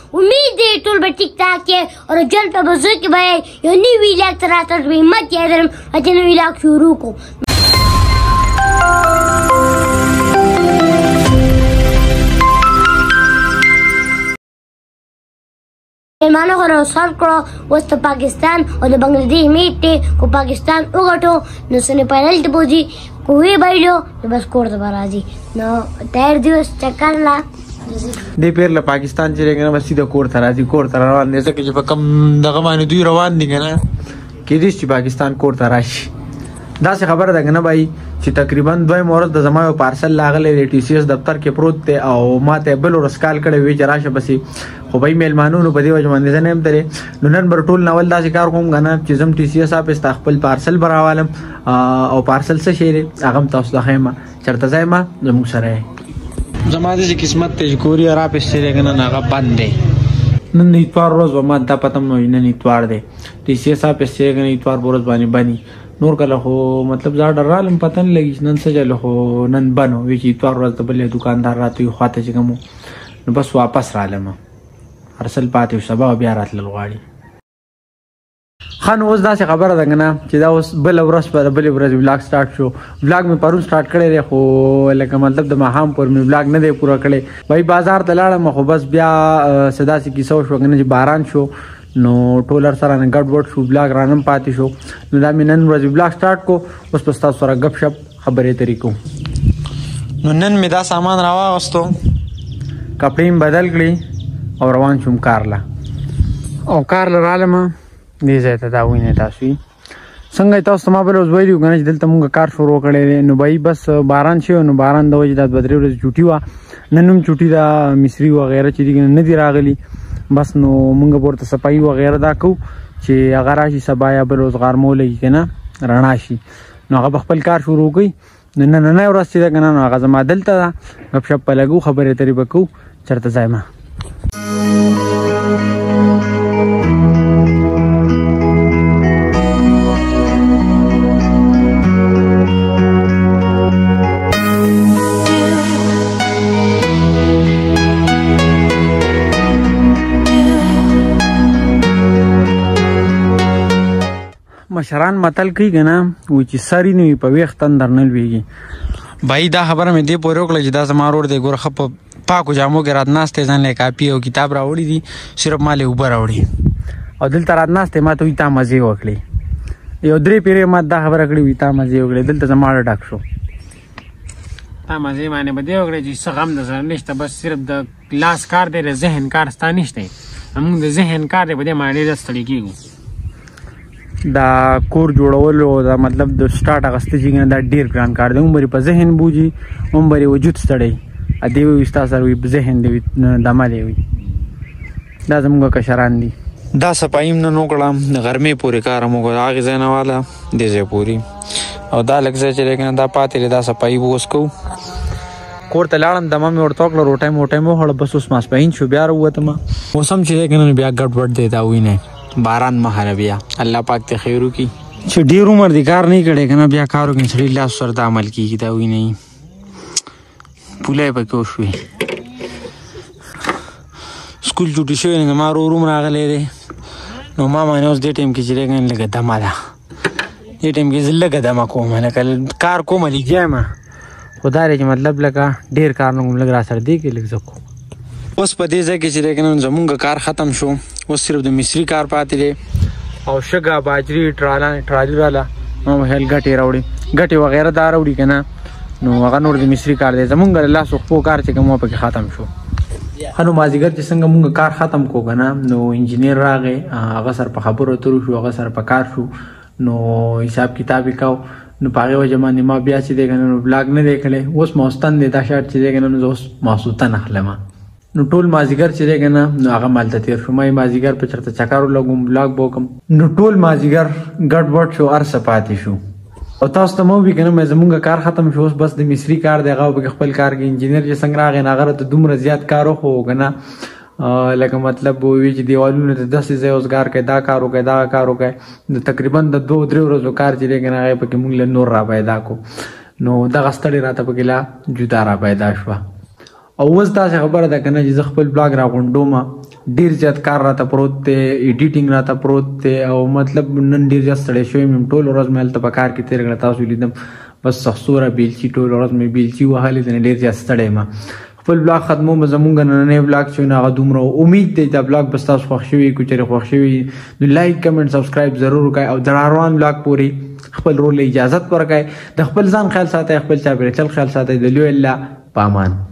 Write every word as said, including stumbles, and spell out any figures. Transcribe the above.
امید دی ټول به ټیک ټاک کې او جلد په بزرګ کې به یو نوي لاک تر راته همت یې درم چې نوي لاک شروع کړو. میلمانو خو راوسخت کړو، اوس د پاکستان او د بنګلادیش میچ دی، خو پاکستان وګټو نو سیمی فاینل ته بوځي، خو ویې بایلو نو بس کور ته به راځي. نو تیار دي اوس چکر لا دې پیر له پاکستان چې دی که نه بس سیده کور ته راځي، کور ته روان دی ځکه چې په کم دغه باندې دوی روان دي که نه کیدای شي چې پاکستان کور ته راشي. داسې خبره ده که نه بھائی چې تقریبا دویم ورځ د زما یو پارسل راغلی دی ټي سي ایس دفتر کې پروت دی او ما ته بل ورځ کال کړی وی چې راشه پسې، خو بھائی میلمانو نو په دې وجه باندې زه نه یم تللی. نو نن به ټول ناول داسې کار کوم که نه چې ځم ټي سي ایس آفس ته خپل پارسل به راوالم او پارسل څه شی دی هغه هم تاسو ته ښیم چېرته ځای ما زموږ سره یې. زما داسې قسمت دی چې کوریر آفس چې دی که نه هغه بند دی. نن د اتوار ورځ به ما دا پته هم نه وي نن اتوار دی، ټي سي ایس آفس چې دی که نه اتوار په ورځ باندې بند نور کله خو مطلب زه ډر رالم پته نه لګي چې نن څه چل، خو نن بند وي چې اتوار ورځ د بل دوکاندار راته وي خواته چې کوم نو بس واپس رالم ارسل پاتې و سبا بیا راتلل غواړي. ښه نو اوس داسې خبره ده که نه چې دا اوس بله ورځ په بلې ورځ ولاګ سټارټ شو. ولاګ مې پرون سټارټ کړی دی خو لکه مطلب د ماښام پورې مې ولاګ نه دی پوره کړی. بھائی بازار ته لاړم خو بس بیا څه داسې کیسه وشوه که نه چې باران شو نو ټول هر سره نه ګډ وډ شو، ولاګ رانم پاتې شو. نو دا مې نن ورځ ولاګ سټارټ کو، اوس به ستاسو سره ګپ شپ خبرې اترې کوو. نو نن مې دا سامان راواغستو، کپړې مې بدل کړې او روان شوم کار له. او کار له رالم دې ځای ته دا وینئ تاسو څنګه تاسو ته ما بله اوس ویلي وو که نه چې دلته مونږ کار شروع کړی دی. نو بھائی بس باران شوی نو باران د وجې دا دوه درې ورځې چوټي وه، نن هم چوټي ده، مصري وغیره چې دي نه دي راغلي. بس نو مونږ به ورته صفایي وغیره دا کوو چې هغه راشي سبا یا بل ورځ غرمه ولګي که نه رڼا شي نو هغه به خپل کار شروع کوي. نو نننۍ ورځ چې ده که نه نو هغه زما دلته ده، ګپ شپ به لګو، خبرې اترې به کوو، چېرته ځای ما. مشران متل کوي که نه وایي چې سر یې نه وي په ویښ تندر نه لویږي. بھائی دا خبره مې دې پورې وکړه چې دا زما ورور دی ګوره ښه په پاکو جامو کې راتناست دی، ځان له کاپي او کتاب راوړي دي، صرف ما له اوبه راوړي او دلته راتناست دی. ما ته وایي تا مزې وکړې، یو درې پیرې ما دا خبره کړې وي تا مزې وکړې، دلته زما اړه ډک شو. تا مزې باندې به دې وکړې چې څه غم درسره نشته، بس صرف د لاس کار دی، د ذهن کار ستا نشته. موږ د ذهن کار دی په دې باندې ډېر ستړي کېږو. دا کور جوړول او دا مطلب د سټارټ اخیسته چې دا ډېر ګران کار دی، عمر په ذهن بوجي، عمر وجود ستړی ادی وي ستا سره وي ذهن دی دمه دی وي. دا زموږ کشران دي. دا صفایي مې نن وکړه، د غرمې پورې کار مې وکړ، هغې ځای نه واله دې ځای پورې، او دا لږ ځای چې دی که نه دا پاتې دی، دا صفایي به اوس کوو. کور ته لاړم دمه مې ورته وکړه، روټۍ مې وټۍ مې وخوړه، بس اوس ماسپښین شو بیا راووتم. موسم چې دی که نه بیا ګډ وډ دی، دا وینئ باران مهاله بیا الله پاک ته خیر وکړي. چې ډېر عمر دی کار نه کړی که نه بیا کار وکړي سړي لاس سره د عمل کېږي. دا وینئ پوله یې پکې وشوې، سکول چوټي شوی نه زما ورور هم راغلی دی. نو ما باندې اوس دې ټایم کې چې دی که نه لږه دمه ده، دې ټایم کې زه لږه دمه کوم، لکه کار کوم لګیا یم، خو دا دی چې مطلب لکه ډېر کار نه کوم، لږ را سره دی کې لږ زه کوم. اوس په دې ځای کې چې دی که نه زمونږ کار ختم شو، اوس صرف د مصري کار پاتې دی او شګه باجري ټرالي راله ما ویل ګټې راوړي، ګټې وغیره دا راوړي که نه نو هغه نور د مصري کار دی. زمونږ د لاسو خپو کار چې کوم پکې ختم شو. ښه نو مازدیګر چې څنګه مونږ کار ختم کو که نه نو انجینیر راغی، هغه سره په خبرو اترو شو، هغه سره په کار شو، نو حساب کتاب یې کو. نو په هغې وجه باندې ما بیا چې دی که نه نو بلاګ نه دی کړی. اوس ماوستن دی دا شاید چې دی که نه نو زه اوس ماسوتن اخلم. نو ټول مازدیګر چې دی که نه نو هغه مالته تېر شو، ما یې مازدیګر په چېرته چکر ولګوم، بلاګ به وکړم. نو ټول مازدیګر ګډ وډ شو، هر څه پاتې شو. او تاسو ته مو وي که نه مې زمونږ کار ختم شو، اوس بس د مصري کار دی، هغه پکې خپل کار کې انجینر چې څنګه راغی نو هغه راته دومره زیات کار وښو که نه لکه مطلب وي چې دیوالونه ته داسې ځای اوسګار کوي، دا کار وکړئ دغه کار وکړئ. د تقریبا د دوه درې ورځو کار چې دی که نه هغه پکې مونږ له نور را پیدا کړو. نو دغه ستړې راته پکې لا جدا را پیدا شوه. او اوس داسې خبره ده که نه چې زه خپل بلاګ راغونډوم، ډیر زیات کار راته پروت دی، ایډیټینګ راته پروت دی او مطلب نن ډیر زیات ستړی شوی یم. ټول ورځ مې هلته په کار کې تېره کړه، تاسو لیدم بس سخصوره بیلچي ټول ورځ مې بیلچي وهلې ده، ډېر زیات ستړی یم. خپل بلاګ ختموم. زمونږ نننی بلاګ چې نو هغه دومره امید دی دا بلاګ به ستاسو خوښ شوي. که چېرې خوښ شوي نو لایک کمنټ سبسکرایب ضرور وکړئ او د راروان بلاګ پورې خپل رول اجازت ورکړئ. د خپل ځان خیال ساتئ، خپل چاپېریال خیال ساتئ. د لوی الله په امان.